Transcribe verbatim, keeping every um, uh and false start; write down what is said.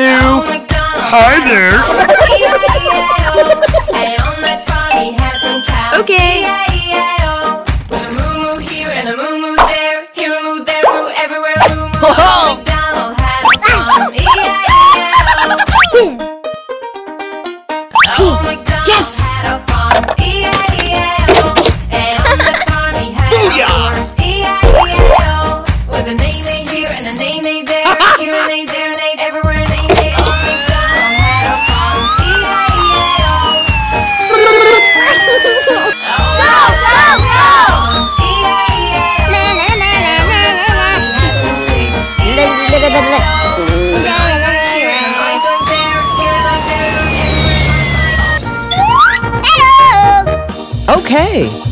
do. Hi there. Okay. Yes! With a nay nay here and a nay nay there, here a nay there, nay everywhere, a nay nay. Old MacDonald had a farm, E I E I O. Hello! Okay.